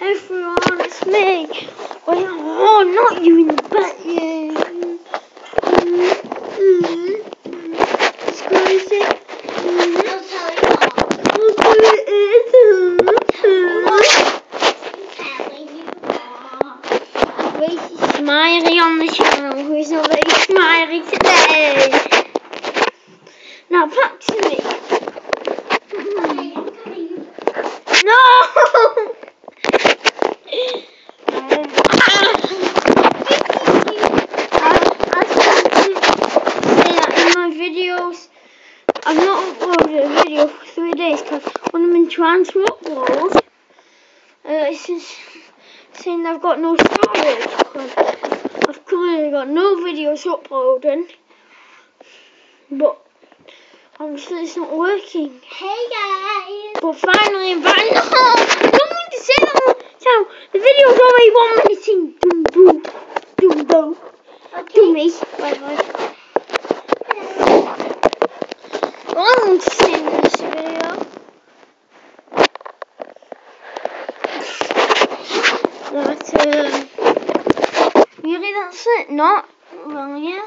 everyone, it's me. Oh, not you in the back, you. Squeeze it. Very smiley on the channel. Who's not very smiley today? Now back to me. No! I've not uploaded a video for 3 days because when I'm been trying to upload, it's just saying I've got no storage. I've currently got no videos uploading, but obviously it's not working. Hey guys! But finally, no! I don't want to say that. So the video's already 1 minute in. Dumbo. Do me. Bye. I want to say in this video. That really that's it. Not well, yeah.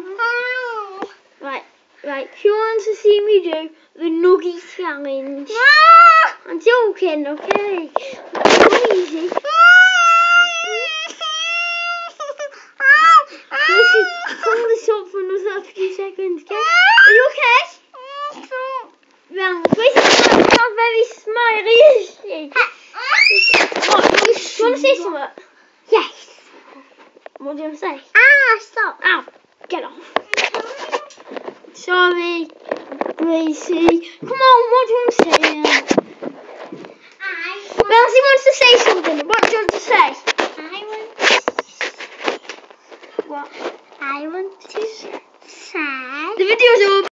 Right. Who wants to see me do the Nuggie challenge? I'm joking, okay? It's easy. Listen, hold this up for another few seconds, okay? Are you okay? Well, Grace is not very smiley, is she? What, do you want to say something? Yes. What do you want to say? Stop. Ow, get off. Sorry, Gracie. Come on, what do you want to say? Rosie wants to say something. What do you want to say? I want to say The video's over.